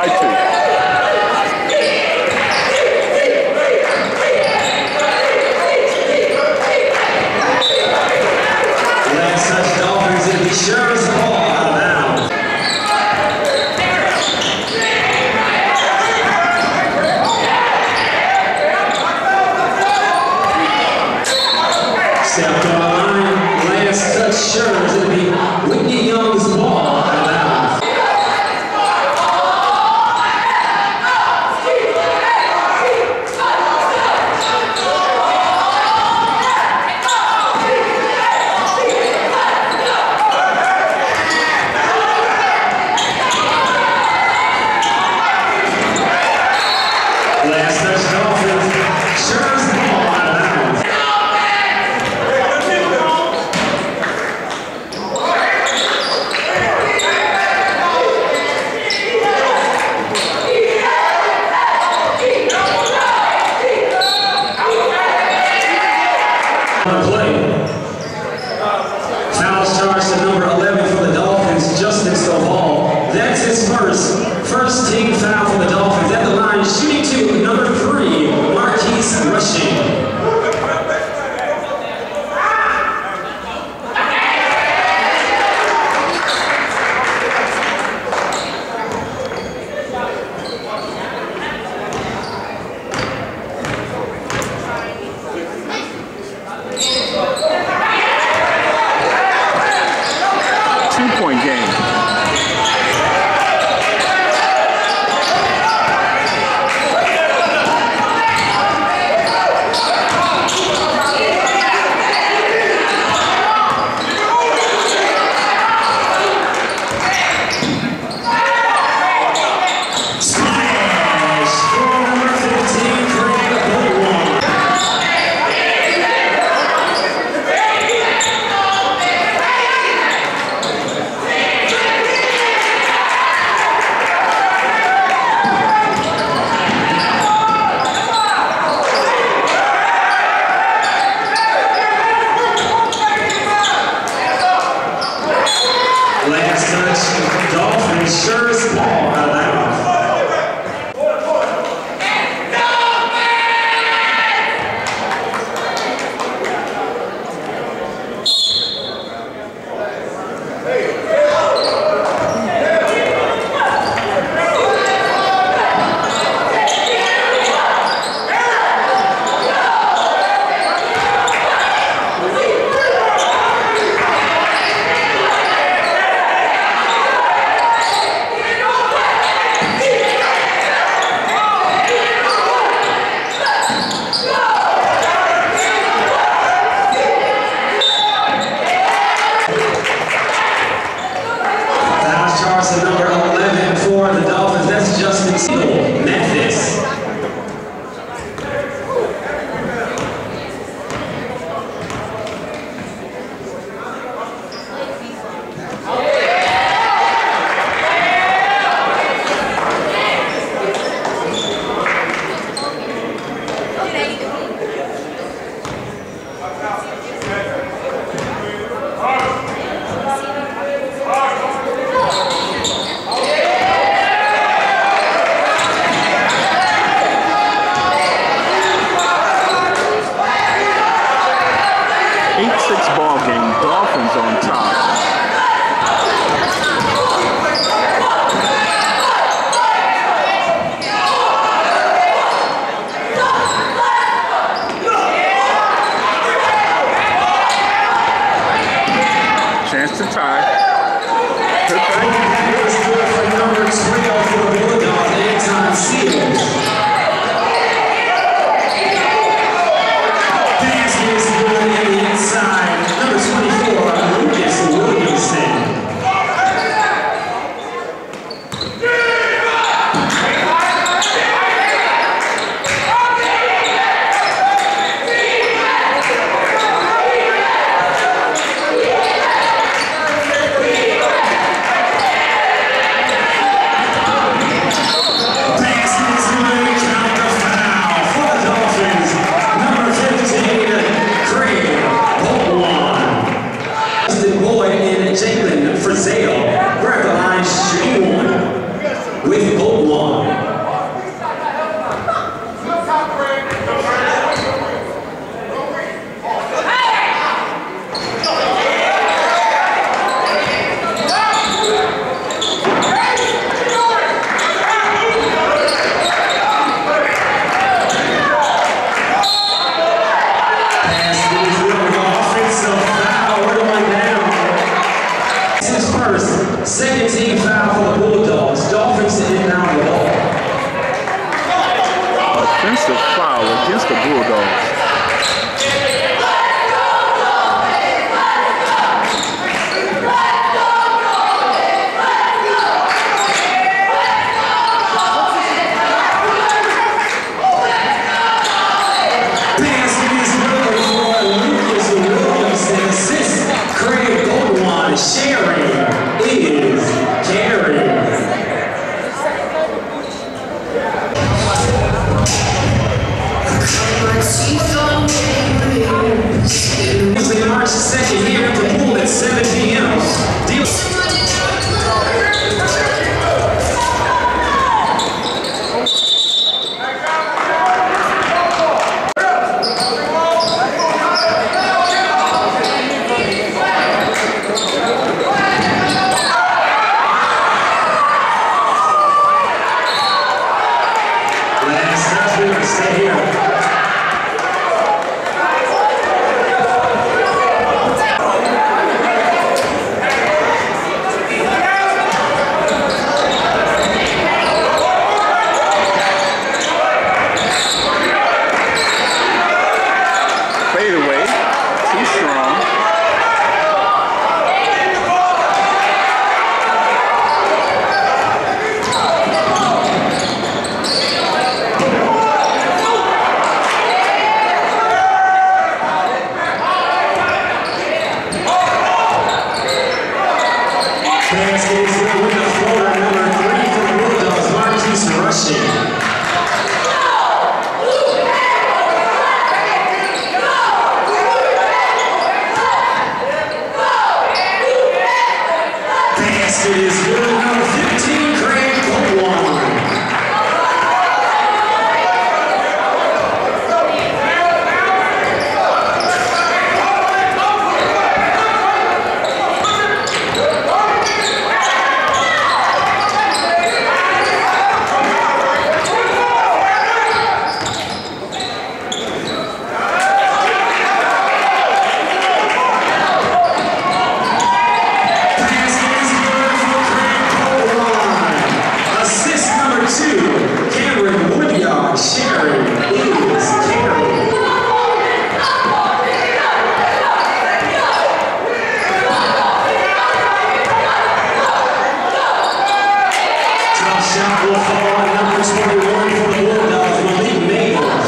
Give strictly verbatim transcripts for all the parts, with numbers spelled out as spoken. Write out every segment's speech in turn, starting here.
by two. Last touch Dolphins in the Schurz ball out of bounds. Stepped on the line. Last touch Schurz. It'll be Whitney Young's ball out of bounds. Last touch Dolphins. Schurz ball out of bounds. On play. Fouls charged to number eleven for the Dolphins, Justin Stovall. That's his first. First team foul for the Dolphins. At the line, shooting two, number three, Marquise Rushing. Two-point game. Smash! For number fifteen, Cameramanjon. Last touch, Dolphins, Schurz ball out of bounds. Fouls charged to number eleven for the Dolphins. That's Justin Siegel, Memphis. eight six ball game. Dolphins on top. Chance to tie. Good tie. Here's good for number twelve for the Bulldogs, Anton Seals. Pass is good in the inside. Number twenty-four, Lucas Williamson. one. Second team foul for the Bulldogs. Dolphins to inbound the ball. Offensive foul against the Bulldogs. Pass is good for Lucas Williams and assist Craig Goldwine. Sharing is carrying. Tuesday, March second here at the pool at seven p m Deal. Stay here. Fade away. Too strong. Basket is good, number fifteen, Craig Goldwine. Cameramanjon, sharing is carrying. Top shot will fall on number twenty-one for the Bulldogs, Malik Maples.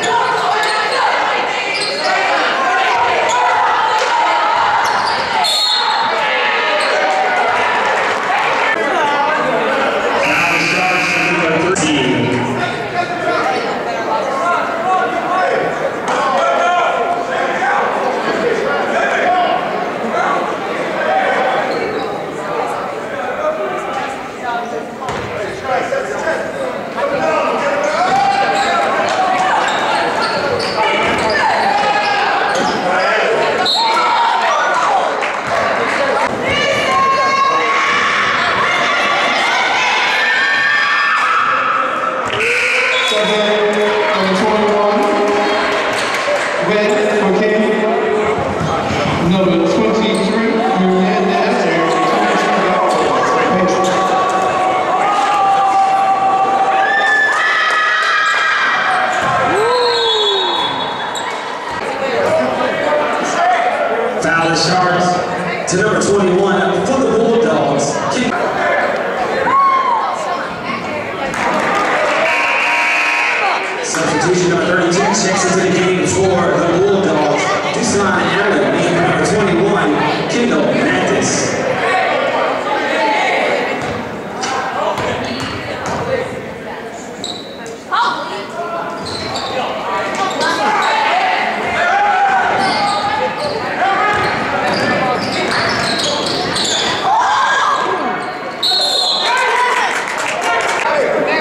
Number twenty-three, Hernandez, and Foul is Schurz to number twenty-one for the Bulldogs. Kick. Substitution number thirty-two checks into the game for the Bulldogs. Dusan Allen, number twenty-one, Kendall Mathis. Hey!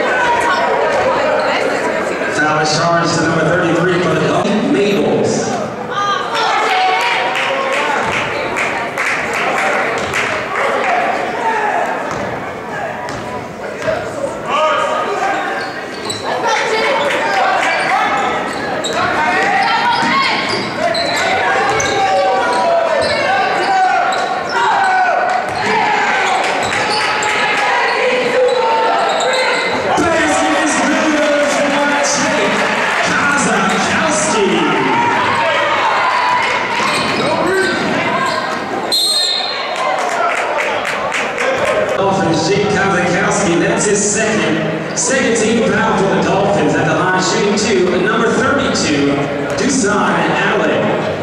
Second team foul for the Dolphins at the line, shooting two, number thirty-two, Dusan Allen.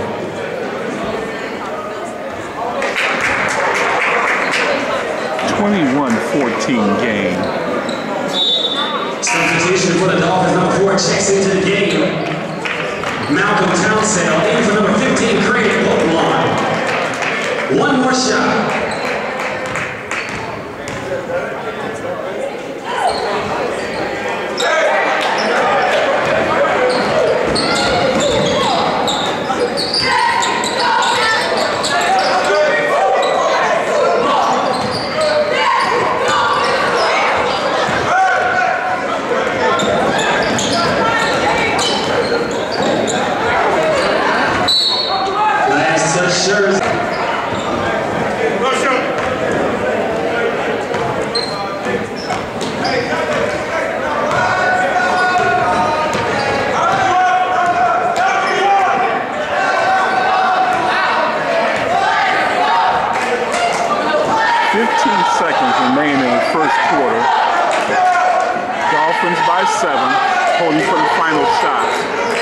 twenty-one fourteen game. Substitution for the Dolphins, number four checks into the game. Malcolm Townsend in for number fifteen, Craig Bookline. One more shot. Schurz. fifteen seconds remain in the first quarter. Dolphins by seven, holding for the final shot.